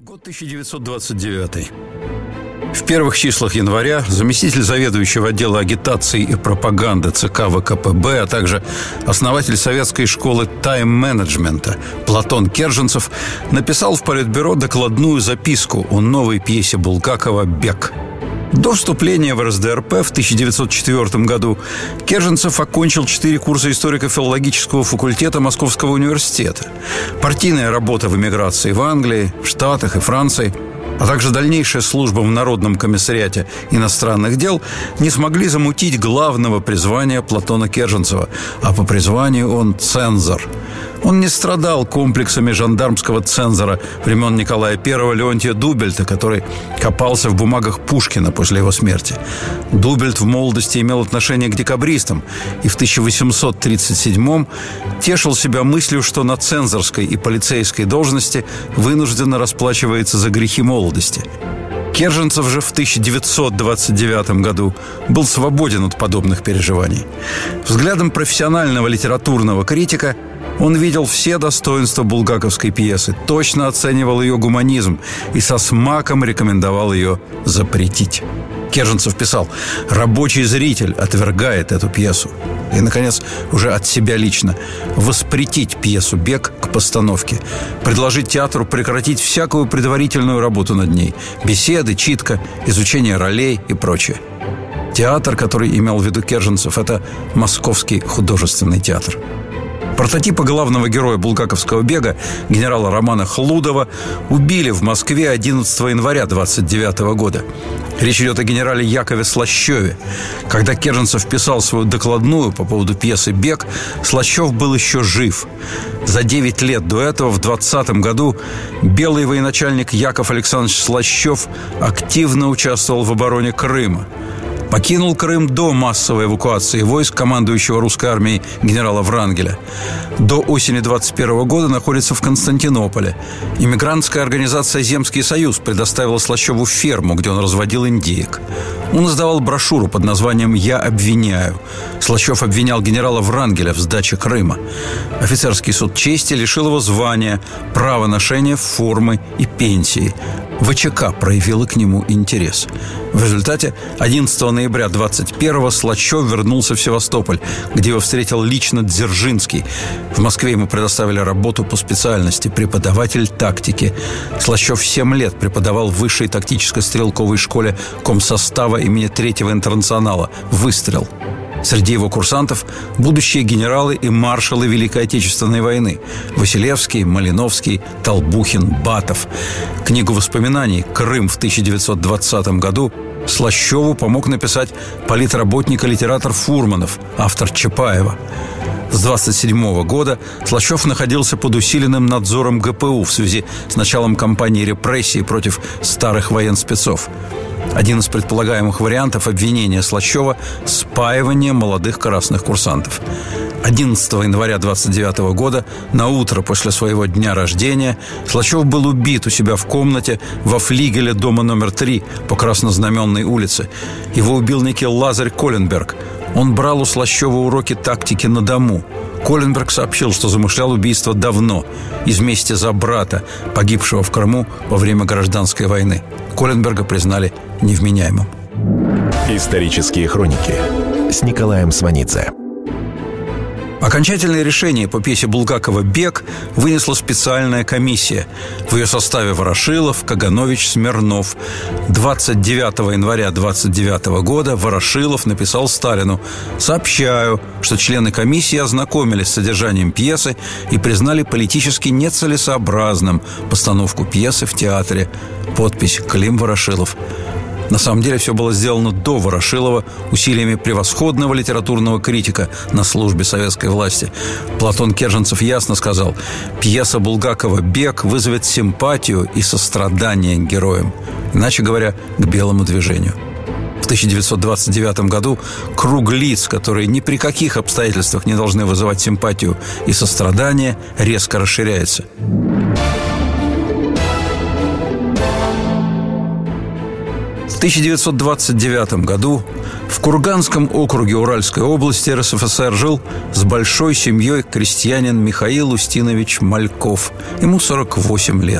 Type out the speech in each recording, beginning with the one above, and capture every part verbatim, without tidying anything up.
Год тысяча девятьсот двадцать девятый. В первых числах января заместитель заведующего отдела агитации и пропаганды ЦК ВКПБ, а также основатель советской школы тайм-менеджмента Платон Керженцев написал в Политбюро докладную записку о новой пьесе Булгакова «Бег». До вступления в РСДРП в тысяча девятьсот четвёртом году Керженцев окончил четыре курса историко-филологического факультета Московского университета. Партийная работа в эмиграции в Англии, в Штатах и Франции, а также дальнейшая служба в Народном комиссариате иностранных дел не смогли замутить главного призвания Платона Керженцева, а по призванию он цензор. Он не страдал комплексами жандармского цензора времен Николая Первого Леонтия Дубельта, который копался в бумагах Пушкина после его смерти. Дубельт в молодости имел отношение к декабристам и в тысяча восемьсот тридцать седьмом тешил себя мыслью, что на цензорской и полицейской должности вынужденно расплачивается за грехи молодости. Керженцев же в тысяча девятьсот двадцать девятом году был свободен от подобных переживаний. Взглядом профессионального литературного критика он видел все достоинства булгаковской пьесы, точно оценивал ее гуманизм и со смаком рекомендовал ее запретить. Керженцев писал: «Рабочий зритель отвергает эту пьесу». И, наконец, уже от себя лично: воспретить пьесу «Бег» к постановке, предложить театру прекратить всякую предварительную работу над ней, беседы, читка, изучение ролей и прочее. Театр, который имел в виду Керженцев, это Московский художественный театр. Прототипа главного героя булгаковского «Бега», генерала Романа Хлудова, убили в Москве одиннадцатого января двадцать девятого года. Речь идет о генерале Якове Слащеве. Когда Керженцев писал свою докладную по поводу пьесы «Бег», Слащев был еще жив. За девять лет до этого, в двадцатом году, белый военачальник Яков Александрович Слащев активно участвовал в обороне Крыма. Покинул Крым до массовой эвакуации войск командующего русской армией генерала Врангеля. До осени двадцать первого года находится в Константинополе. Иммигрантская организация «Земский союз» предоставила Слащеву ферму, где он разводил индеек. Он издавал брошюру под названием «Я обвиняю». Слащев обвинял генерала Врангеля в сдаче Крыма. Офицерский суд чести лишил его звания, права ношения формы и пенсии. ВЧК проявила к нему интерес. В результате одиннадцатого ноября двадцать первого Слащев вернулся в Севастополь, где его встретил лично Дзержинский. В Москве ему предоставили работу по специальности преподаватель тактики. Слащев семь лет преподавал в высшей тактической стрелковой школе комсостава имени Третьего интернационала «Выстрел». Среди его курсантов будущие генералы и маршалы Великой Отечественной войны: Василевский, Малиновский, Толбухин, Батов. Книгу воспоминаний «Крым» в тысяча девятьсот двадцатом году Слащеву помог написать политработник и литератор Фурманов, автор Чапаева. С двадцать седьмого года Слащев находился под усиленным надзором ГПУ в связи с началом кампании репрессий против старых военспецов. Один из предполагаемых вариантов обвинения Слащева – спаивание молодых красных курсантов. одиннадцатого января двадцать девятого года, на утро после своего дня рождения, Слащев был убит у себя в комнате во флигеле дома номер три по Краснознаменной улице. Его убил некий Лазарь Коленберг. Он брал у Слащева уроки тактики на дому. Коленберг сообщил, что замышлял убийство давно, из мести за брата, погибшего в Крыму во время гражданской войны. Коленберга признали невменяемым. Исторические хроники с Николаем Сванидзе. Окончательное решение по пьесе Булгакова «Бег» вынесла специальная комиссия. В ее составе Ворошилов, Каганович, Смирнов. двадцать девятого января двадцать девятого года Ворошилов написал Сталину: «Сообщаю, что члены комиссии ознакомились с содержанием пьесы и признали политически нецелесообразным постановку пьесы в театре». Подпись: Клим Ворошилов. На самом деле все было сделано до Ворошилова усилиями превосходного литературного критика на службе советской власти. Платон Керженцев ясно сказал: пьеса Булгакова «Бег» вызовет симпатию и сострадание к героям, иначе говоря, к белому движению. В тысяча девятьсот двадцать девятом году круг лиц, которые ни при каких обстоятельствах не должны вызывать симпатию и сострадание, резко расширяется. В тысяча девятьсот двадцать девятом году в Курганском округе Уральской области РСФСР жил с большой семьей крестьянин Михаил Устинович Мальков. Ему сорок восемь лет.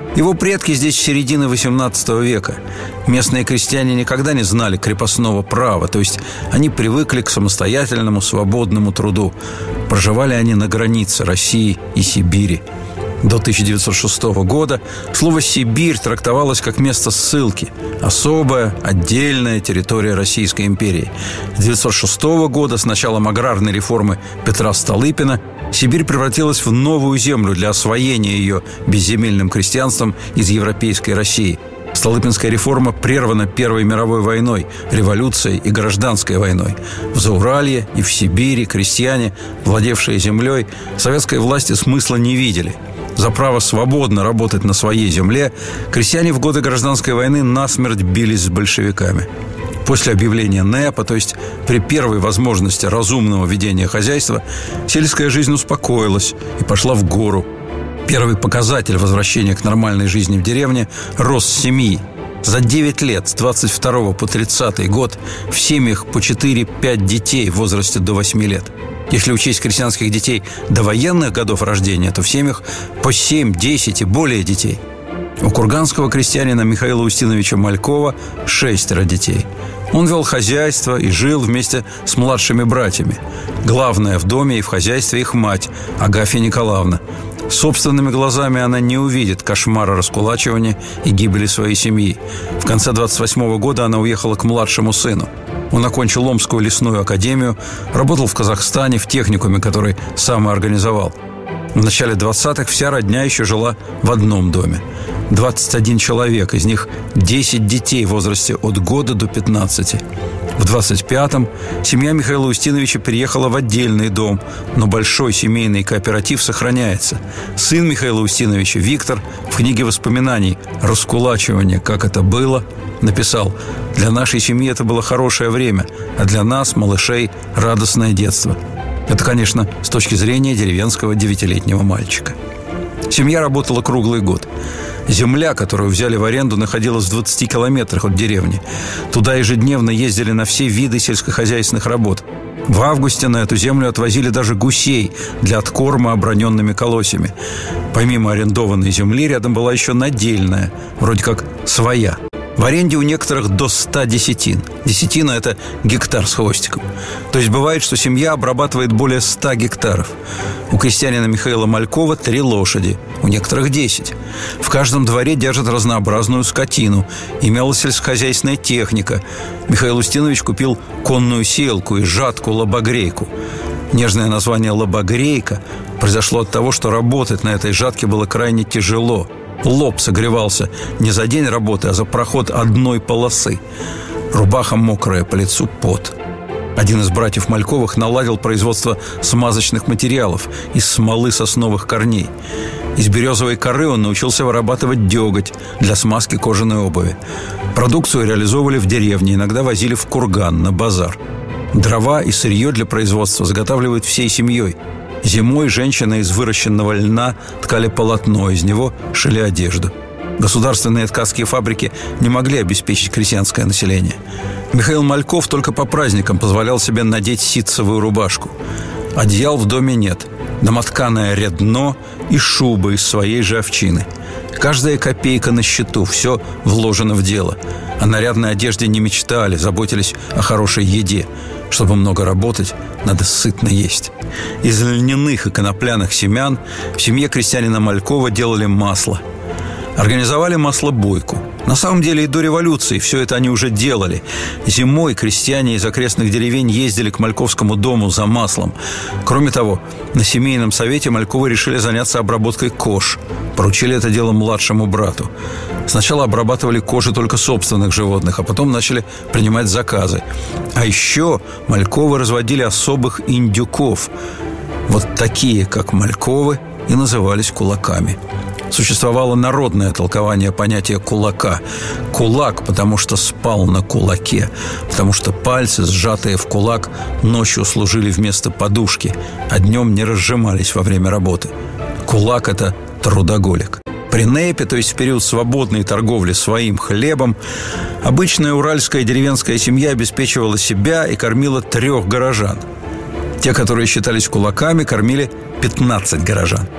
Его предки здесь с середины восемнадцатого века. Местные крестьяне никогда не знали крепостного права, то есть они привыкли к самостоятельному свободному труду. Проживали они на границе России и Сибири. До тысяча девятьсот шестого года слово «Сибирь» трактовалось как место ссылки, особая, отдельная территория Российской империи. С тысяча девятьсот шестого года, с началом аграрной реформы Петра Столыпина, Сибирь превратилась в новую землю для освоения ее безземельным крестьянством из европейской России. Столыпинская реформа прервана Первой мировой войной, революцией и гражданской войной. В Зауралье и в Сибири крестьяне, владевшие землей, советской власти смысла не видели. За право свободно работать на своей земле крестьяне в годы гражданской войны насмерть бились с большевиками. После объявления НЭПа, то есть при первой возможности разумного ведения хозяйства, сельская жизнь успокоилась и пошла в гору. Первый показатель возвращения к нормальной жизни в деревне – рост семьи. За девять лет, с двадцать второго по тридцатый год, в семьях по четыре-пять детей в возрасте до восьми лет. Если учесть крестьянских детей до военных годов рождения, то в семьях по семь-десять и более детей. У курганского крестьянина Михаила Устиновича Малькова шестеро детей. Он вел хозяйство и жил вместе с младшими братьями. Главная в доме и в хозяйстве их мать, Агафья Николаевна. Собственными глазами она не увидит кошмара раскулачивания и гибели своей семьи. В конце двадцать восьмого года она уехала к младшему сыну. Он окончил Омскую лесную академию, работал в Казахстане в техникуме, который сам и организовал. В начале двадцатых вся родня еще жила в одном доме. двадцать один человек, из них десять детей в возрасте от года до пятнадцати. В двадцать пятом семья Михаила Устиновича переехала в отдельный дом, но большой семейный кооператив сохраняется. Сын Михаила Устиновича, Виктор, в книге воспоминаний «Раскулачивание. Как это было» написал: «Для нашей семьи это было хорошее время, а для нас, малышей, радостное детство». Это, конечно, с точки зрения деревенского девятилетнего мальчика. Семья работала круглый год. Земля, которую взяли в аренду, находилась в двадцати километрах от деревни. Туда ежедневно ездили на все виды сельскохозяйственных работ. В августе на эту землю отвозили даже гусей для откорма оброненными колосьями. Помимо арендованной земли, рядом была еще надельная, вроде как своя. В аренде у некоторых до ста десятин. Десятина – это гектар с хвостиком. То есть бывает, что семья обрабатывает более ста гектаров. У крестьянина Михаила Малькова три лошади, у некоторых десять. В каждом дворе держат разнообразную скотину. Имелась сельскохозяйственная техника. Михаил Устинович купил конную сеялку и жатку-лобогрейку. Нежное название «лобогрейка» произошло от того, что работать на этой жатке было крайне тяжело. Лоб согревался не за день работы, а за проход одной полосы. Рубаха мокрая, по лицу пот. Один из братьев Мальковых наладил производство смазочных материалов из смолы сосновых корней. Из березовой коры он научился вырабатывать деготь для смазки кожаной обуви. Продукцию реализовывали в деревне, иногда возили в Курган, на базар. Дрова и сырье для производства заготавливают всей семьей. Зимой женщины из выращенного льна ткали полотно, из него шили одежду. Государственные ткацкие фабрики не могли обеспечить крестьянское население. Михаил Мальков только по праздникам позволял себе надеть ситцевую рубашку. Одеял в доме нет. Домотканое рядно и шуба из своей же овчины. Каждая копейка на счету, все вложено в дело. О нарядной одежде не мечтали, заботились о хорошей еде. Чтобы много работать, надо сытно есть. Из льняных и конопляных семян в семье крестьянина Малькова делали масло. Организовали маслобойку. На самом деле и до революции все это они уже делали. Зимой крестьяне из окрестных деревень ездили к Мальковскому дому за маслом. Кроме того, на семейном совете Мальковы решили заняться обработкой кож. Поручили это дело младшему брату. Сначала обрабатывали кожи только собственных животных, а потом начали принимать заказы. А еще Мальковы разводили особых индюков. Вот такие, как Мальковы, и назывались кулаками. Существовало народное толкование понятия «кулака». Кулак, потому что спал на кулаке, потому что пальцы, сжатые в кулак, ночью служили вместо подушки, а днем не разжимались во время работы. Кулак – это трудоголик. При НЭПе, то есть в период свободной торговли своим хлебом, обычная уральская деревенская семья обеспечивала себя и кормила трех горожан. Те, которые считались кулаками, кормили пятнадцать горожан.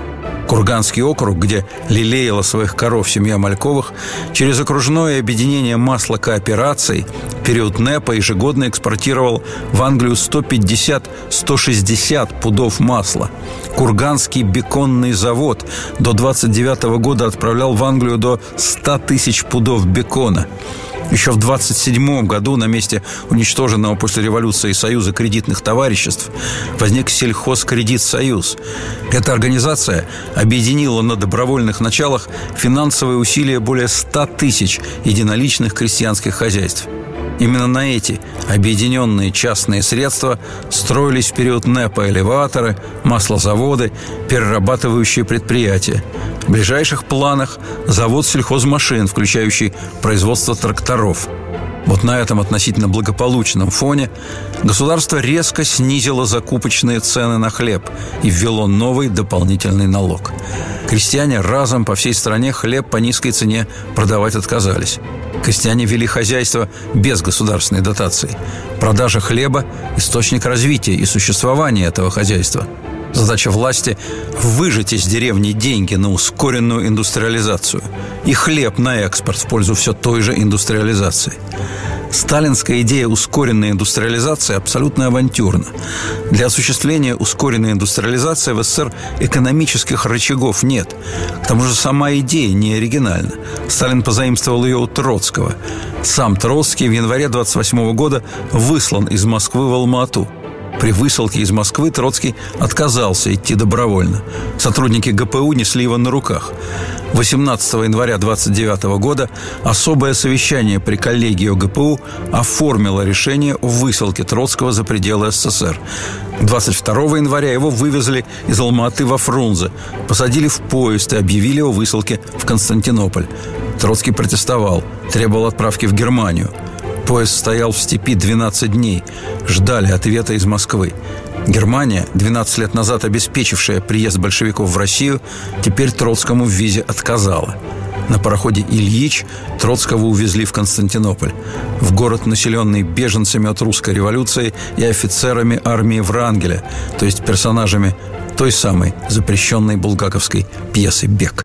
Курганский округ, где лелеяла своих коров семья Мальковых, через окружное объединение маслокоопераций в период НЭПа ежегодно экспортировал в Англию сто пятьдесят - сто шестьдесят пудов масла. Курганский беконный завод до двадцать девятого года отправлял в Англию до ста тысяч пудов бекона. Еще в двадцать седьмом году на месте уничтоженного после революции Союза кредитных товариществ возник Сельхозкредитсоюз. Эта организация объединила на добровольных началах финансовые усилия более ста тысяч единоличных крестьянских хозяйств. Именно на эти объединенные частные средства строились в период НЭПа элеваторы, маслозаводы, перерабатывающие предприятия. В ближайших планах завод сельхозмашин, включающий производство тракторов. Вот на этом относительно благополучном фоне государство резко снизило закупочные цены на хлеб и ввело новый дополнительный налог. Крестьяне разом по всей стране хлеб по низкой цене продавать отказались. Крестьяне вели хозяйство без государственной дотации. Продажа хлеба – источник развития и существования этого хозяйства. Задача власти – выжать из деревни деньги на ускоренную индустриализацию и хлеб на экспорт в пользу все той же индустриализации. Сталинская идея ускоренной индустриализации абсолютно авантюрна. Для осуществления ускоренной индустриализации в СССР экономических рычагов нет. К тому же сама идея не оригинальна. Сталин позаимствовал ее у Троцкого. Сам Троцкий в январе двадцать восьмого года выслан из Москвы в Алма-Ату. При высылке из Москвы Троцкий отказался идти добровольно. Сотрудники ГПУ несли его на руках. восемнадцатого января двадцать девятого года особое совещание при коллегии ГПУ оформило решение о высылке Троцкого за пределы СССР. двадцать второго января его вывезли из Алма-Аты во Фрунзе, посадили в поезд и объявили о высылке в Константинополь. Троцкий протестовал, требовал отправки в Германию. Поезд стоял в степи двенадцать дней. Ждали ответа из Москвы. Германия, двенадцать лет назад обеспечившая приезд большевиков в Россию, теперь Троцкому в визе отказала. На пароходе «Ильич» Троцкого увезли в Константинополь, в город, населенный беженцами от русской революции и офицерами армии Врангеля, то есть персонажами той самой запрещенной булгаковской пьесы «Бег».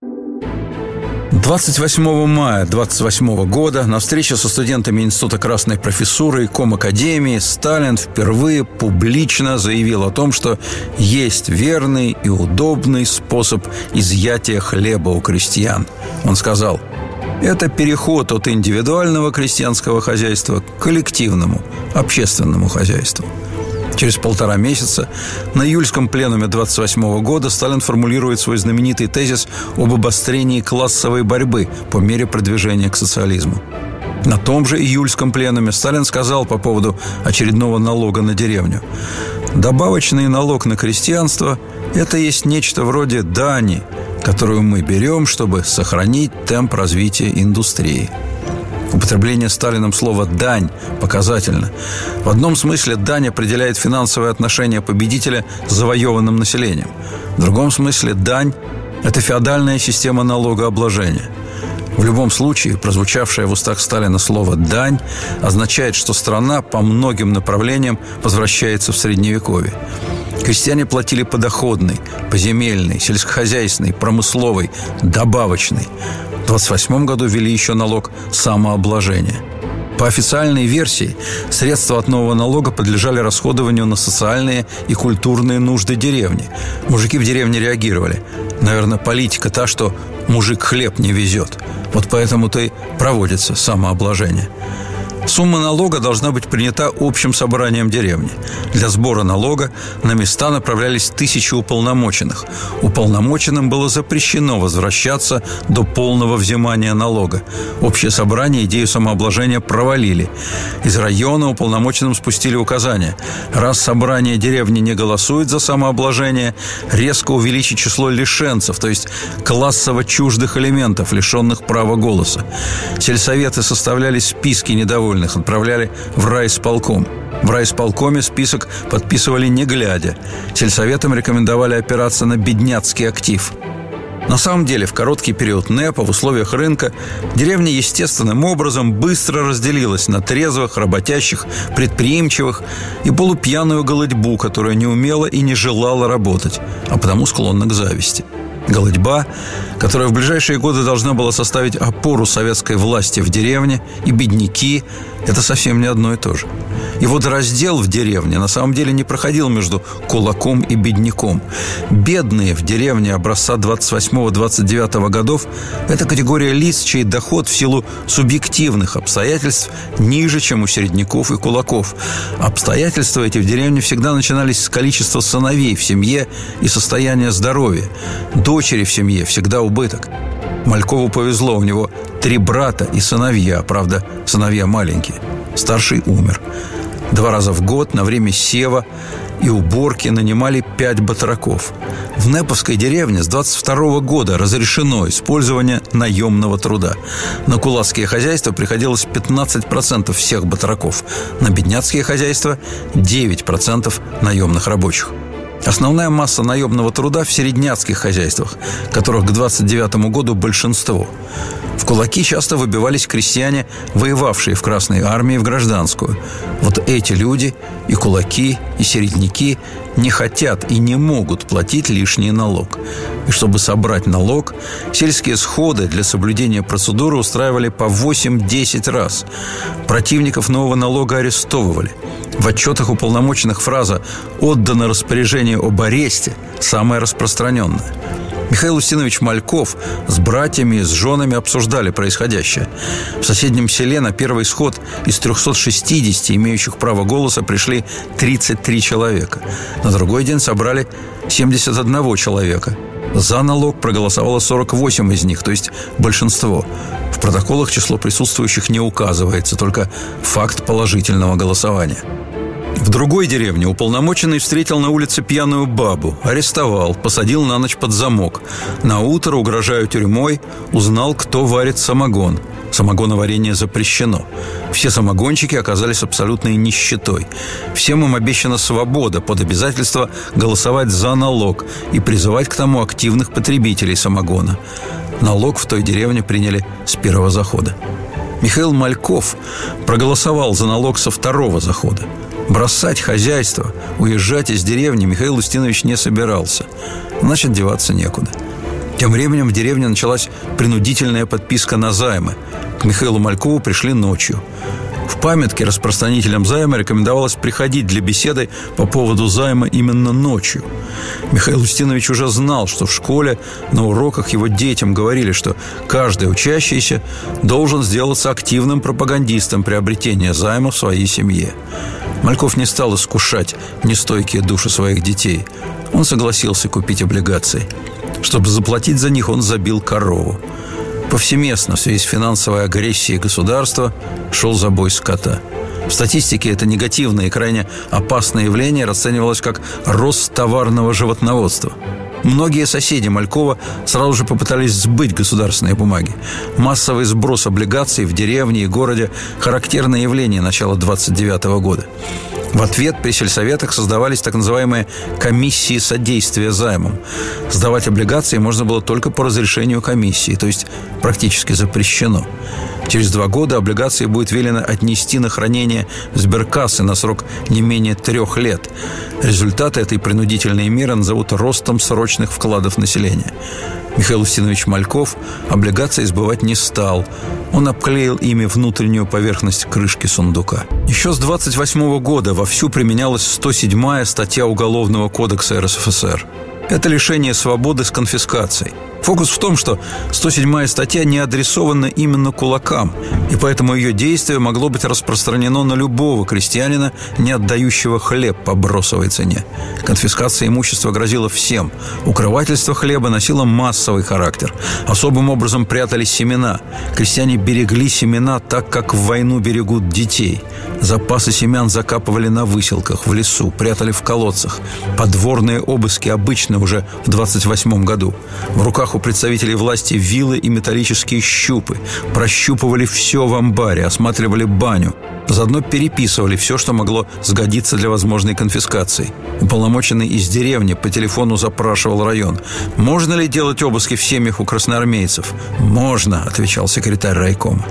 двадцать восьмого мая двадцать восьмого года на встрече со студентами Института Красной Профессуры и Комакадемии Сталин впервые публично заявил о том, что есть верный и удобный способ изъятия хлеба у крестьян. Он сказал: это переход от индивидуального крестьянского хозяйства к коллективному, общественному хозяйству. Через полтора месяца на июльском пленуме двадцать восьмого года Сталин формулирует свой знаменитый тезис об обострении классовой борьбы по мере продвижения к социализму. На том же июльском пленуме Сталин сказал по поводу очередного налога на деревню: добавочный налог на крестьянство – это есть нечто вроде дани, которую мы берем, чтобы сохранить темп развития индустрии. Употребление Сталином слова «дань» показательно. В одном смысле дань определяет финансовые отношения победителя с завоеванным населением. В другом смысле дань – это феодальная система налогообложения. В любом случае, прозвучавшее в устах Сталина слово «дань» означает, что страна по многим направлениям возвращается в Средневековье. Крестьяне платили подоходный, поземельный, сельскохозяйственный, промысловый, добавочный. В двадцать восьмом году ввели еще налог самообложения. По официальной версии, средства от нового налога подлежали расходованию на социальные и культурные нужды деревни. Мужики в деревне реагировали. Наверное, политика та, что мужик хлеб не везет. Вот поэтому-то и проводится самообложение. Сумма налога должна быть принята общим собранием деревни. Для сбора налога на места направлялись тысячи уполномоченных. Уполномоченным было запрещено возвращаться до полного взимания налога. Общее собрание идею самообложения провалили. Из района уполномоченным спустили указание: раз собрание деревни не голосует за самообложение, резко увеличить число лишенцев, то есть классово чуждых элементов, лишенных права голоса. Сельсоветы составляли списки недовольных, отправляли в райисполком. В райисполкоме список подписывали не глядя. Сельсоветам рекомендовали опираться на бедняцкий актив. На самом деле, в короткий период НЭПа в условиях рынка деревня естественным образом быстро разделилась на трезвых, работящих, предприимчивых и полупьяную голодьбу, которая не умела и не желала работать, а потому склонна к зависти. Голодьба, которая в ближайшие годы должна была составить опору советской власти в деревне, и бедняки – это совсем не одно и то же. И вот раздел в деревне на самом деле не проходил между кулаком и бедняком. Бедные в деревне образца двадцать восьмого — двадцать девятого годов – это категория лиц, чей доход в силу субъективных обстоятельств ниже, чем у середняков и кулаков. Обстоятельства эти в деревне всегда начинались с количества сыновей в семье и состояния здоровья. Дочери в семье всегда убыток. Малькову повезло, у него три брата и сыновья, правда, сыновья маленькие. Старший умер. Два раза в год на время сева и уборки нанимали пять батраков. В Неповской деревне с двадцать второго года разрешено использование наемного труда. На кулацкие хозяйства приходилось пятнадцать процентов всех батраков, на бедняцкие хозяйства – девять процентов наемных рабочих. Основная масса наемного труда в середняцких хозяйствах, которых к двадцать девятому году большинство. В кулаки часто выбивались крестьяне, воевавшие в Красной армии, в гражданскую. Вот эти люди, и кулаки, и середняки, не хотят и не могут платить лишний налог. И чтобы собрать налог, сельские сходы для соблюдения процедуры устраивали по восемь-десять раз. Противников нового налога арестовывали. В отчетах уполномоченных фраза «отдано распоряжение об аресте» самая распространенная. Михаил Устинович Мальков с братьями и с женами обсуждали происходящее. В соседнем селе на первый сход из трехсот шестидесяти имеющих право голоса пришли тридцать три человека. На другой день собрали семьдесят один человека. За налог проголосовало сорок восемь из них, то есть большинство. В протоколах число присутствующих не указывается, только факт положительного голосования. В другой деревне уполномоченный встретил на улице пьяную бабу, арестовал, посадил на ночь под замок. Наутро, угрожая тюрьмой, узнал, кто варит самогон. Самогоноварение запрещено. Все самогонщики оказались абсолютной нищетой. Всем им обещана свобода под обязательство голосовать за налог и призывать к тому активных потребителей самогона. Налог в той деревне приняли с первого захода. Михаил Мальков проголосовал за налог со второго захода. Бросать хозяйство, уезжать из деревни Михаил Устинович не собирался. Значит, деваться некуда. Тем временем в деревне началась принудительная подписка на займы. К Михаилу Малькову пришли ночью. В памятке распространителям займа рекомендовалось приходить для беседы по поводу займа именно ночью. Михаил Устинович уже знал, что в школе на уроках его детям говорили, что каждый учащийся должен сделаться активным пропагандистом приобретения займа в своей семье. Мальков не стал искушать нестойкие души своих детей. Он согласился купить облигации. Чтобы заплатить за них, он забил корову. Повсеместно в связи с финансовой агрессией государства шел забой скота. В статистике это негативное и крайне опасное явление расценивалось как рост товарного животноводства. Многие соседи Малькова сразу же попытались сбыть государственные бумаги. Массовый сброс облигаций в деревне и городе – характерное явление начала двадцать девятого года. В ответ при сельсоветах создавались так называемые комиссии содействия займам. Сдавать облигации можно было только по разрешению комиссии, то есть практически запрещено. Через два года облигации будет велено отнести на хранение в сберкассы на срок не менее трех лет. Результаты этой принудительной меры назовут ростом срочных вкладов населения. Михаил Устинович Мальков облигации сбывать не стал. Он обклеил ими внутреннюю поверхность крышки сундука. Еще с двадцать восьмого года вовсю применялась сто седьмая статья Уголовного кодекса эр эс эф эс эр. Это лишение свободы с конфискацией. Фокус в том, что сто седьмая статья не адресована именно кулакам, и поэтому ее действие могло быть распространено на любого крестьянина, не отдающего хлеб по бросовой цене. Конфискация имущества грозила всем. Укрывательство хлеба носило массовый характер. Особым образом прятали семена. Крестьяне берегли семена так, как в войну берегут детей. Запасы семян закапывали на выселках, в лесу, прятали в колодцах. Подворные обыски обычны уже в двадцать восьмом году. В руках у представителей власти вилы и металлические щупы. Прощупывали все в амбаре, осматривали баню. Заодно переписывали все, что могло сгодиться для возможной конфискации. Уполномоченный из деревни по телефону запрашивал район. «Можно ли делать обыски в семьях у красноармейцев?» «Можно», — отвечал секретарь райкома.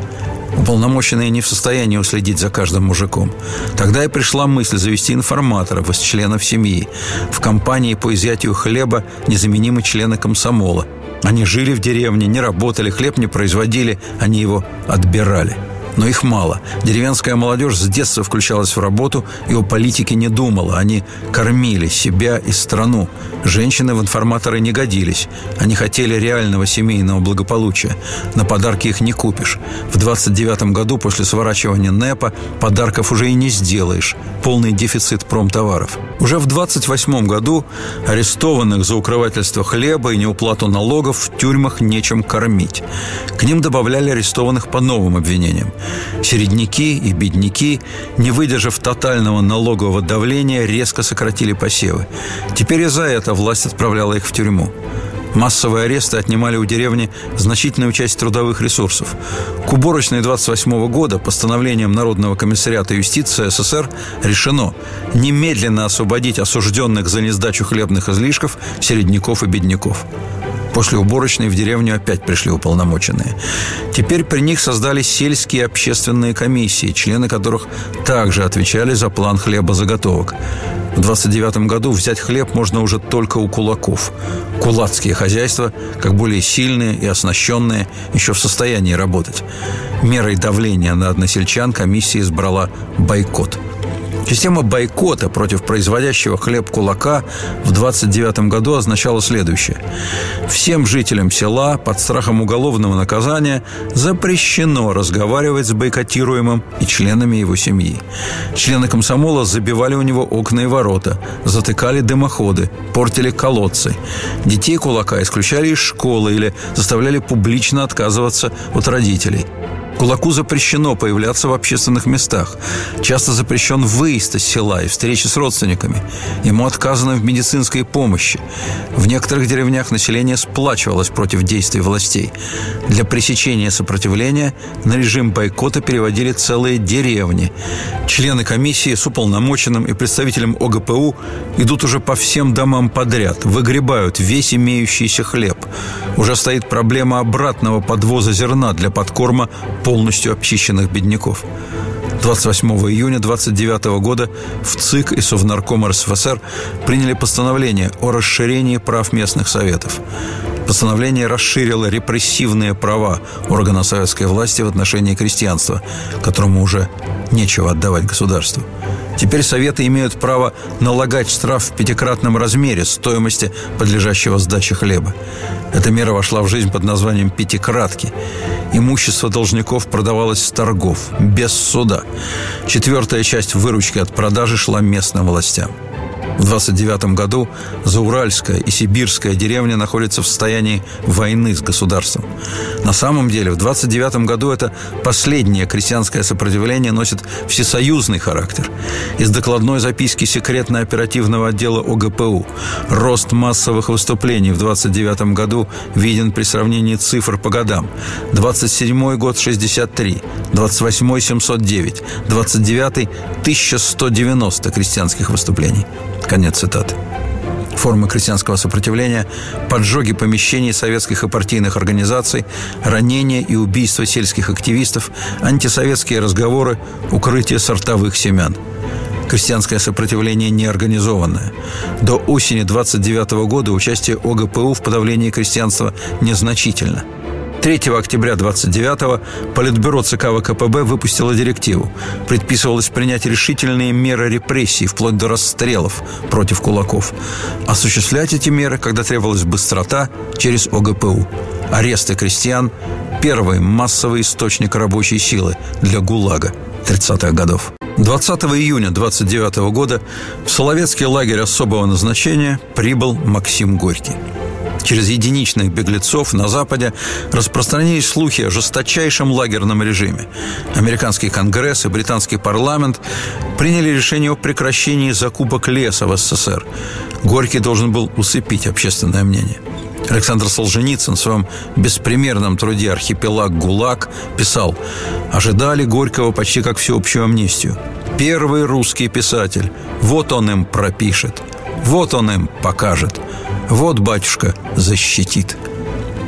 Уполномоченные не в состоянии уследить за каждым мужиком. Тогда и пришла мысль завести информаторов из членов семьи. В кампании по изъятию хлеба незаменимы члены комсомола. Они жили в деревне, не работали, хлеб не производили, они его отбирали. Но их мало. Деревенская молодежь с детства включалась в работу и о политике не думала. Они кормили себя и страну. Женщины в информаторы не годились. Они хотели реального семейного благополучия. На подарки их не купишь. В двадцать девятом году после сворачивания НЭПа подарков уже и не сделаешь. Полный дефицит промтоваров. Уже в двадцать восьмом году арестованных за укрывательство хлеба и неуплату налогов в тюрьмах нечем кормить. К ним добавляли арестованных по новым обвинениям. Середняки и бедняки, не выдержав тотального налогового давления, резко сократили посевы. Теперь и за это власть отправляла их в тюрьму. Массовые аресты отнимали у деревни значительную часть трудовых ресурсов. К уборочной двадцать восьмого года постановлением Народного комиссариата юстиции СССР решено немедленно освободить осужденных за несдачу хлебных излишков, середняков и бедняков. После уборочной в деревню опять пришли уполномоченные. Теперь при них создались сельские общественные комиссии, члены которых также отвечали за план хлебозаготовок. В двадцать девятом году взять хлеб можно уже только у кулаков. Кулацкие хозяйства, как более сильные и оснащенные, еще в состоянии работать. Мерой давления на односельчан комиссия избрала бойкот. Система бойкота против производящего хлеб кулака в двадцать девятом году означала следующее. Всем жителям села под страхом уголовного наказания запрещено разговаривать с бойкотируемым и членами его семьи. Члены комсомола забивали у него окна и ворота, затыкали дымоходы, портили колодцы. Детей кулака исключали из школы или заставляли публично отказываться от родителей. Кулаку запрещено появляться в общественных местах. Часто запрещен выезд из села и встречи с родственниками. Ему отказано в медицинской помощи. В некоторых деревнях население сплачивалось против действий властей. Для пресечения сопротивления на режим бойкота переводили целые деревни. Члены комиссии с уполномоченным и представителем ОГПУ идут уже по всем домам подряд, выгребают весь имеющийся хлеб. Уже стоит проблема обратного подвоза зерна для подкорма полностью обчищенных бедняков. двадцать восьмого июня двадцать девятого года в ЦИК и Совнарком РСФСР приняли постановление о расширении прав местных советов. Постановление расширило репрессивные права органа советской власти в отношении крестьянства, которому уже нечего отдавать государству. Теперь советы имеют право налагать штраф в пятикратном размере стоимости подлежащего сдаче хлеба. Эта мера вошла в жизнь под названием «пятикратки». Имущество должников продавалось с торгов, без суда. Четвертая часть выручки от продажи шла местным властям. В двадцать девятом году Зауральская и Сибирская деревня находятся в состоянии войны с государством. На самом деле в двадцать девятом году это последнее крестьянское сопротивление носит всесоюзный характер. Из докладной записки секретно-оперативного отдела ОГПУ рост массовых выступлений в двадцать девятом году виден при сравнении цифр по годам. двадцать седьмой год – шестьдесят три, двадцать восьмой – семьсот девять, двадцать девятый – тысяча сто девяносто крестьянских выступлений. Конец цитаты. Формы крестьянского сопротивления, поджоги помещений советских и партийных организаций, ранения и убийства сельских активистов, антисоветские разговоры, укрытие сортовых семян. Крестьянское сопротивление неорганизованное. До осени двадцать девятого года участие ОГПУ в подавлении крестьянства незначительно. третьего октября двадцать девятого Политбюро ЦК ВКПБ выпустило директиву. Предписывалось принять решительные меры репрессий, вплоть до расстрелов против кулаков. Осуществлять эти меры, когда требовалась быстрота, через ОГПУ. Аресты крестьян – первый массовый источник рабочей силы для ГУЛАГа тридцатых годов. двадцатого июня двадцать девятого года в Соловецкий лагерь особого назначения прибыл Максим Горький. Через единичных беглецов на Западе распространились слухи о жесточайшем лагерном режиме. Американский Конгресс и британский парламент приняли решение о прекращении закупок леса в СССР. Горький должен был усыпить общественное мнение. Александр Солженицын в своем беспримерном труде «Архипелаг ГУЛАГ» писал: «Ожидали Горького почти как всеобщую амнистию. Первый русский писатель. Вот он им пропишет. Вот он им покажет. Вот батюшка защитит».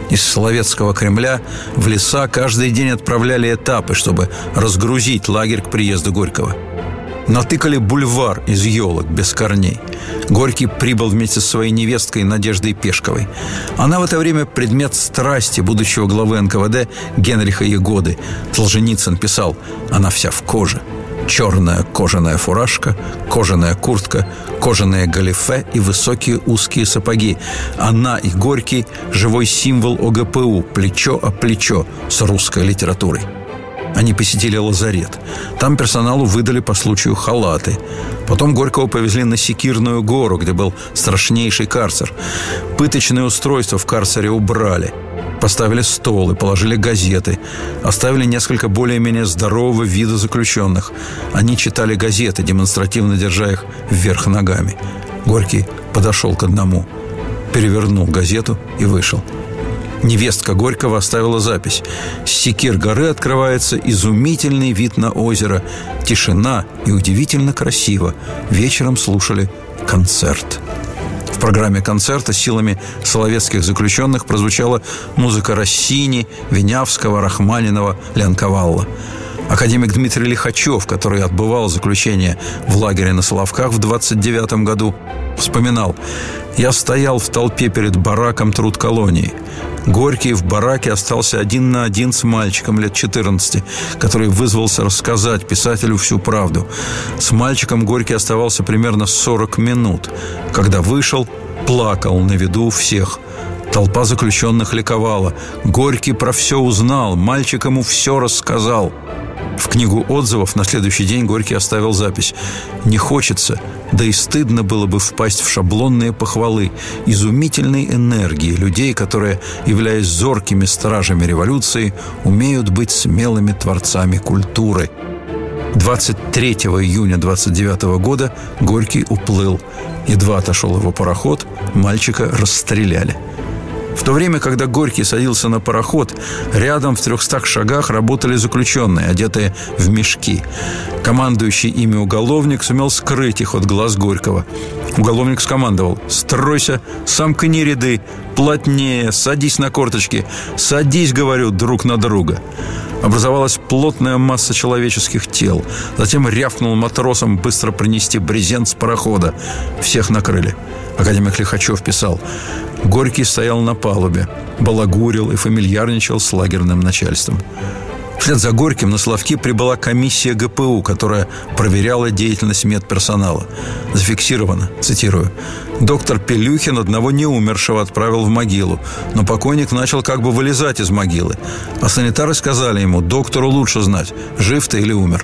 Из Соловецкого Кремля в леса каждый день отправляли этапы, чтобы разгрузить лагерь к приезду Горького. Натыкали бульвар из елок без корней. Горький прибыл вместе со своей невесткой Надеждой Пешковой. Она в это время предмет страсти будущего главы эн ка вэ дэ Генриха Ягоды. Солженицын писал: «Она вся в коже. Черная кожаная фуражка, кожаная куртка, кожаное галифе и высокие узкие сапоги. Она и Горький – живой символ о гэ пэ у, плечо о плечо с русской литературой». Они посетили лазарет. Там персоналу выдали по случаю халаты. Потом Горького повезли на Секирную гору, где был страшнейший карцер. Пыточные устройства в карцере убрали. Поставили стол и положили газеты. Оставили несколько более-менее здорового вида заключенных. Они читали газеты, демонстративно держа их вверх ногами. Горький подошел к одному, перевернул газету и вышел. Невестка Горького оставила запись: «С Секир горы открывается изумительный вид на озеро. Тишина и удивительно красиво. Вечером слушали концерт». В программе концерта силами соловецких заключенных прозвучала музыка Россини, Винявского, Рахманинова, Лянковалла. Академик Дмитрий Лихачев, который отбывал заключение в лагере на Соловках в двадцать девятом году, вспоминал: «Я стоял в толпе перед бараком трудколонии. Горький в бараке остался один на один с мальчиком лет четырнадцати, который вызвался рассказать писателю всю правду. С мальчиком Горький оставался примерно сорок минут. Когда вышел, плакал на виду у всех. Толпа заключенных ликовала. Горький про все узнал, мальчик ему все рассказал». В книгу отзывов на следующий день Горький оставил запись: «Не хочется, да и стыдно было бы впасть в шаблонные похвалы изумительной энергии людей, которые, являясь зоркими стражами революции, умеют быть смелыми творцами культуры». двадцать третьего июня двадцать девятого года Горький уплыл. Едва отошел его пароход, мальчика расстреляли. В то время, когда Горький садился на пароход, рядом в трехстах шагах работали заключенные, одетые в мешки. Командующий ими уголовник сумел скрыть их от глаз Горького. Уголовник скомандовал: «Стройся, сомкни ряды, плотнее, садись на корточки, садись, говорю, друг на друга». Образовалась плотная масса человеческих тел. Затем рявкнул матросам быстро принести брезент с парохода. Всех накрыли. Академик Лихачев писал: «Горький стоял на палубе, балагурил и фамильярничал с лагерным начальством». Вслед за Горьким на Соловки прибыла комиссия гэ пэ у, которая проверяла деятельность медперсонала. Зафиксировано, цитирую: «Доктор Пелюхин одного неумершего отправил в могилу, но покойник начал как бы вылезать из могилы. А санитары сказали ему: доктору лучше знать, жив ты или умер».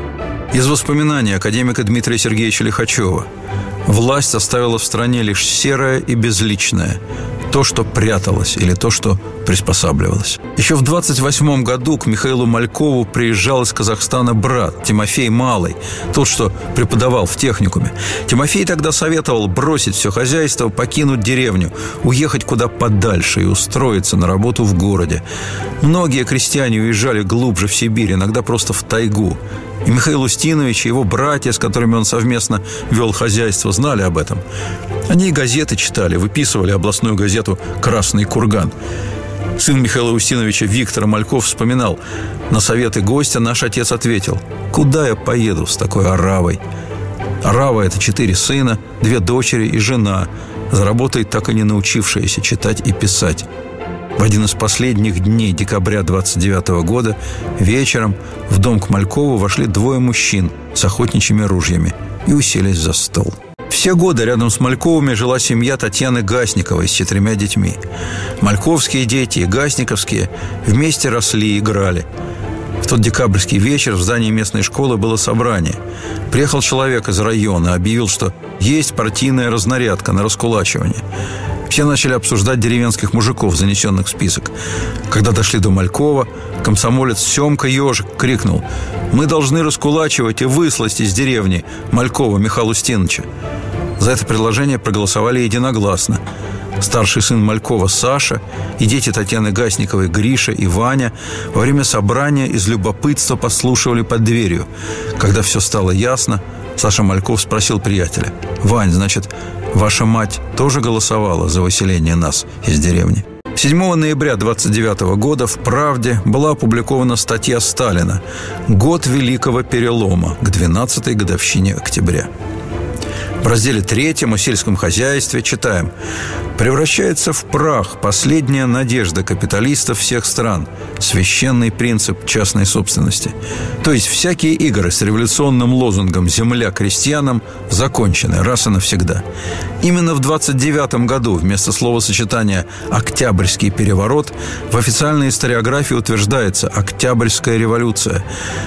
Из воспоминаний академика Дмитрия Сергеевича Лихачева: «Власть оставила в стране лишь серое и безличное, то, что пряталось, или то, что приспосабливалось». Еще в двадцать восьмом году к Михаилу Малькову приезжал из Казахстана брат Тимофей Малый, тот, что преподавал в техникуме. Тимофей тогда советовал бросить все хозяйство, покинуть деревню, уехать куда подальше и устроиться на работу в городе. Многие крестьяне уезжали глубже в Сибирь, иногда просто в тайгу. И Михаил Устинович, и его братья, с которыми он совместно вел хозяйство, знали об этом. Они и газеты читали, выписывали областную газету «Красный курган». Сын Михаила Устиновича Виктор Мальков вспоминал: «На советы гостя наш отец ответил: куда я поеду с такой оравой? Орава – это четыре сына, две дочери и жена, за работой так и не научившиеся читать и писать». В один из последних дней декабря двадцать девятого года вечером в дом к Малькову вошли двое мужчин с охотничьими ружьями и уселись за стол. Все годы рядом с Мальковыми жила семья Татьяны Гасниковой с четырьмя детьми. Мальковские дети и Гасниковские вместе росли и играли. В тот декабрьский вечер в здании местной школы было собрание. Приехал человек из района, объявил, что есть партийная разнарядка на раскулачивание. Все начали обсуждать деревенских мужиков, занесенных в список. Когда дошли до Малькова, комсомолец Семка Ежик крикнул: «Мы должны раскулачивать и выслать из деревни Малькова Михаила Устиновича». За это предложение проголосовали единогласно. Старший сын Малькова Саша и дети Татьяны Гасниковой Гриша и Ваня во время собрания из любопытства подслушивали под дверью. Когда все стало ясно, Саша Мальков спросил приятеля: «Вань, значит, ваша мать тоже голосовала за выселение нас из деревни?» седьмого ноября двадцать девятого года в «Правде» была опубликована статья Сталина «Год Великого Перелома» к двенадцатой годовщине октября. В разделе третьем о сельском хозяйстве читаем: «Превращается в прах последняя надежда капиталистов всех стран – священный принцип частной собственности». То есть всякие игры с революционным лозунгом «Земля крестьянам» закончены раз и навсегда. Именно в двадцать девятом году вместо словосочетания «Октябрьский переворот» в официальной историографии утверждается «Октябрьская революция».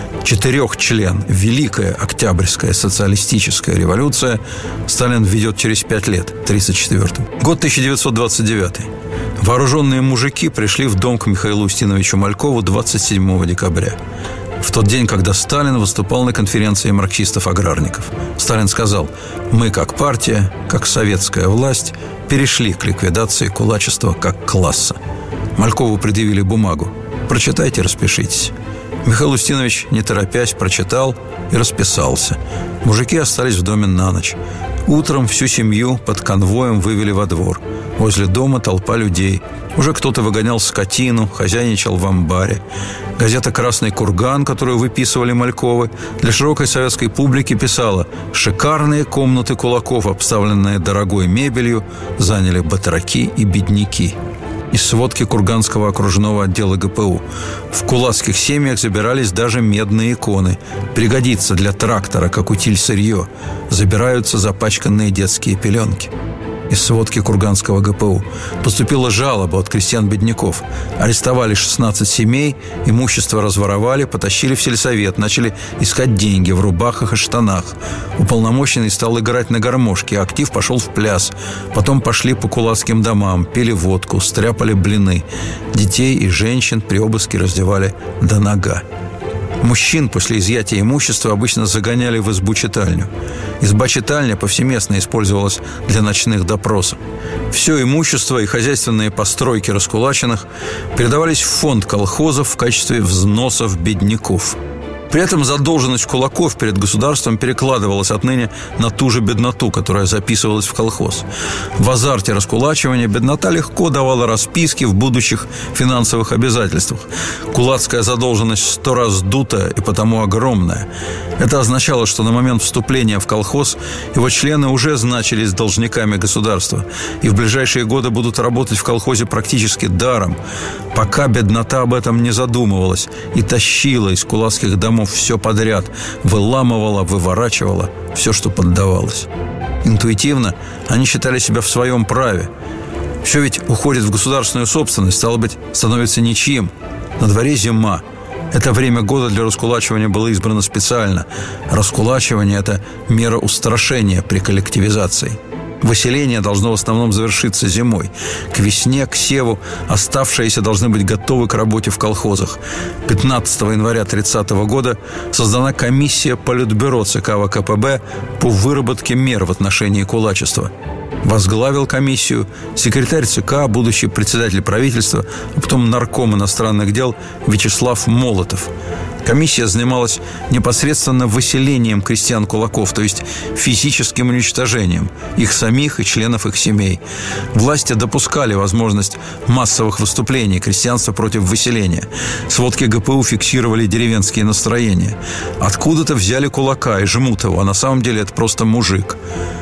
Четырехчлен «Великая Октябрьская социалистическая революция» Сталин ведет через пять лет, в тридцать четвёртом. Год тысяча девятьсот двадцать девятый. Вооруженные мужики пришли в дом к Михаилу Устиновичу Малькову двадцать седьмого декабря. В тот день, когда Сталин выступал на конференции марксистов-аграрников. Сталин сказал: «Мы, как партия, как советская власть, перешли к ликвидации кулачества как класса». Малькову предъявили бумагу. «Прочитайте, распишитесь». Михаил Устинович, не торопясь, прочитал и расписался. Мужики остались в доме на ночь. Утром всю семью под конвоем вывели во двор. Возле дома толпа людей. Уже кто-то выгонял скотину, хозяйничал в амбаре. Газета «Красный курган», которую выписывали Мальковы, для широкой советской публики писала: «Шикарные комнаты кулаков, обставленные дорогой мебелью, заняли батраки и бедняки». Из сводки Курганского окружного отдела ГПУ: в кулацких семьях забирались даже медные иконы. Пригодится для трактора, как утиль сырье. Забираются запачканные детские пеленки. Из сводки Курганского ГПУ: поступила жалоба от крестьян-бедняков. Арестовали шестнадцать семей, имущество разворовали, потащили в сельсовет, начали искать деньги в рубахах и штанах. Уполномоченный стал играть на гармошке, а актив пошел в пляс. Потом пошли по кулацким домам, пили водку, стряпали блины. Детей и женщин при обыске раздевали до нога. Мужчин после изъятия имущества обычно загоняли в избу-читальню. Изба-читальня повсеместно использовалась для ночных допросов. Все имущество и хозяйственные постройки раскулаченных передавались в фонд колхозов в качестве взносов бедняков. При этом задолженность кулаков перед государством перекладывалась отныне на ту же бедноту, которая записывалась в колхоз. В азарте раскулачивания беднота легко давала расписки в будущих финансовых обязательствах. Кулацкая задолженность сто раз дутая и потому огромная. Это означало, что на момент вступления в колхоз его члены уже значились должниками государства и в ближайшие годы будут работать в колхозе практически даром, пока беднота об этом не задумывалась и тащила из кулацких домов все подряд, выламывала, выворачивала все, что поддавалось. Интуитивно они считали себя в своем праве. Все ведь уходит в государственную собственность, стало быть, становится ничьим. На дворе зима. Это время года для раскулачивания было избрано специально. Раскулачивание – это мера устрашения при коллективизации. Выселение должно в основном завершиться зимой. К весне, к севу оставшиеся должны быть готовы к работе в колхозах. пятнадцатого января тридцатого года создана комиссия Политбюро ЦК ВКПБ по выработке мер в отношении кулачества. Возглавил комиссию секретарь ЦК, будущий председатель правительства, а потом нарком иностранных дел Вячеслав Молотов. Комиссия занималась непосредственно выселением крестьян-кулаков, то есть физическим уничтожением их самих и членов их семей. Власти допускали возможность массовых выступлений крестьянства против выселения. Сводки ГПУ фиксировали деревенские настроения. Откуда-то взяли кулака и жмут его, а на самом деле это просто мужик.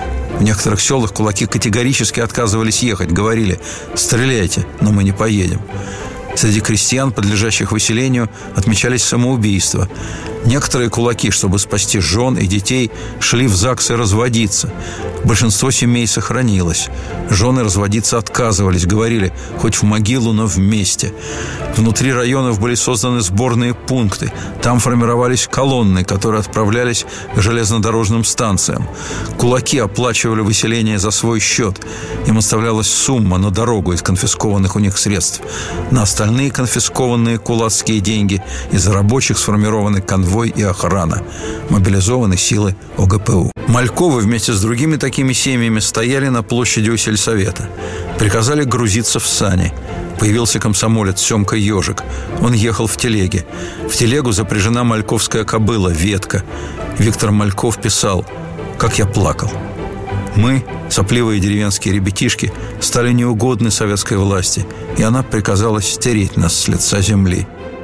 В некоторых селах кулаки категорически отказывались ехать, говорили: «Стреляйте, но мы не поедем». Среди крестьян, подлежащих выселению, отмечались самоубийства. Некоторые кулаки, чтобы спасти жен и детей, шли в ЗАГСы разводиться. Большинство семей сохранилось. Жены разводиться отказывались, говорили: хоть в могилу, но вместе. Внутри районов были созданы сборные пункты. Там формировались колонны, которые отправлялись к железнодорожным станциям. Кулаки оплачивали выселение за свой счет. Им оставлялась сумма на дорогу из конфискованных у них средств. На остальные конфискованные кулацкие деньги из рабочих сформированы конвой и охрана. Мобилизованы силы ОГПУ. Мальковы вместе с другими такими семьями стояли на площади у сельсовета. Приказали грузиться в сани. Появился комсомолец Семка Ежик. Он ехал в телеге. В телегу запряжена мальковская кобыла, Ветка. Виктор Мальков писал: «Как я плакал». Мы, сопливые деревенские ребятишки, стали неугодны советской власти, и она приказала стереть нас с лица земли.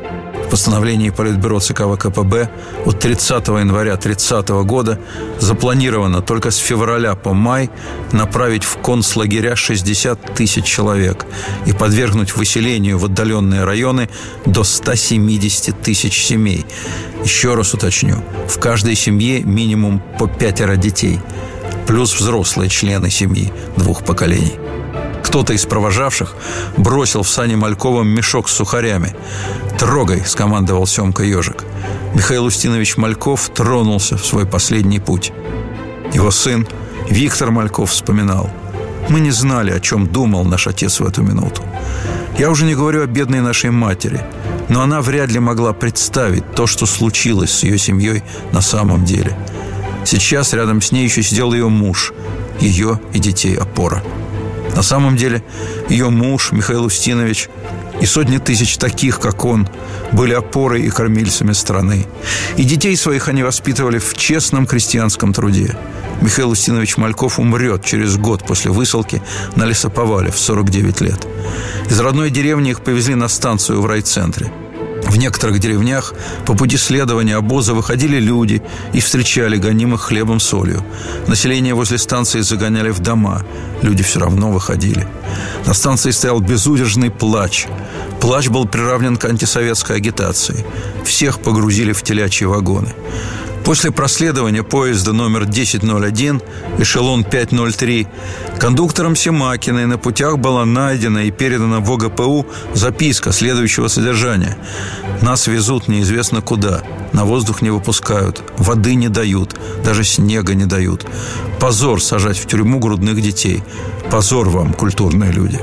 В постановлении Политбюро ЦК ВКПБ от тридцатого января тридцатого года запланировано только с февраля по май направить в концлагеря шестьдесят тысяч человек и подвергнуть выселению в отдаленные районы до ста семидесяти тысяч семей. Еще раз уточню, в каждой семье минимум по пятеро детей, плюс взрослые члены семьи двух поколений. Кто-то из провожавших бросил в сани Малькова мешок с сухарями. «Трогай!» – скомандовал Семка Ежик. Михаил Устинович Мальков тронулся в свой последний путь. Его сын Виктор Мальков вспоминал: «Мы не знали, о чем думал наш отец в эту минуту. Я уже не говорю о бедной нашей матери, но она вряд ли могла представить то, что случилось с ее семьей на самом деле. Сейчас рядом с ней еще сидел ее муж, ее и детей опора. На самом деле ее муж Михаил Устинович и сотни тысяч таких, как он, были опорой и кормильцами страны. И детей своих они воспитывали в честном крестьянском труде. Михаил Устинович Мальков умрет через год после высылки на лесоповале в сорок девять лет. Из родной деревни их повезли на станцию в райцентре. В некоторых деревнях по пути следования обоза выходили люди и встречали гонимых хлебом солью. Население возле станции загоняли в дома. Люди все равно выходили. На станции стоял безудержный плач. Плач был приравнен к антисоветской агитации. Всех погрузили в телячьи вагоны. После проследования поезда номер десять ноль один, эшелон пять ноль три, кондуктором Семакиной на путях была найдена и передана в ОГПУ записка следующего содержания: «Нас везут неизвестно куда, на воздух не выпускают, воды не дают, даже снега не дают. Позор сажать в тюрьму грудных детей. Позор вам, культурные люди».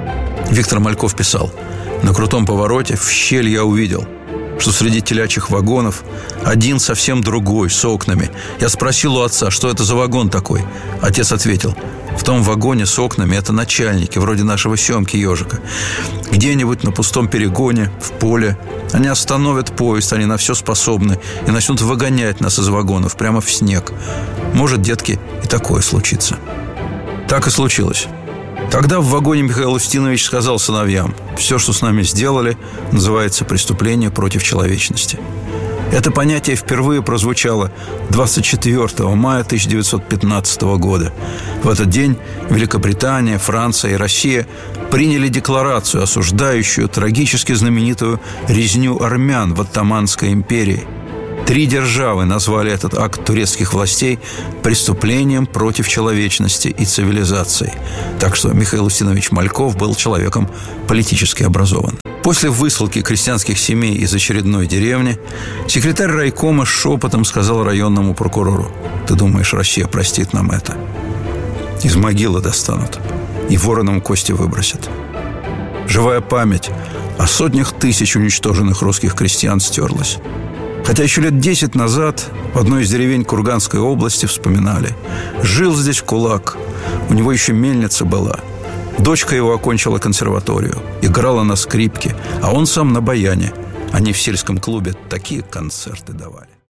Виктор Мальков писал: «На крутом повороте в щель я увидел, что среди телячьих вагонов один совсем другой, с окнами. Я спросил у отца, что это за вагон такой. Отец ответил: в том вагоне с окнами это начальники, вроде нашего Семки Ежика. Где-нибудь на пустом перегоне, в поле. Они остановят поезд, они на все способны, и начнут выгонять нас из вагонов прямо в снег. Может, детки, и такое случится». Так и случилось. Тогда в вагоне Михаил Устинович сказал сыновьям: «Все, что с нами сделали, называется преступление против человечности». Это понятие впервые прозвучало двадцать четвёртого мая тысяча девятьсот пятнадцатого года. В этот день Великобритания, Франция и Россия приняли декларацию, осуждающую трагически знаменитую резню армян в Оттоманской империи. Три державы назвали этот акт турецких властей преступлением против человечности и цивилизации. Так что Михаил Устинович Мальков был человеком политически образован. После высылки крестьянских семей из очередной деревни секретарь райкома шепотом сказал районному прокурору: «Ты думаешь, Россия простит нам это? Из могилы достанут и вороном кости выбросят». Живая память о сотнях тысяч уничтоженных русских крестьян стерлась. Хотя еще лет десять назад в одной из деревень Курганской области вспоминали: жил здесь кулак, у него еще мельница была. Дочка его окончила консерваторию, играла на скрипке, а он сам на баяне. Они в сельском клубе такие концерты давали.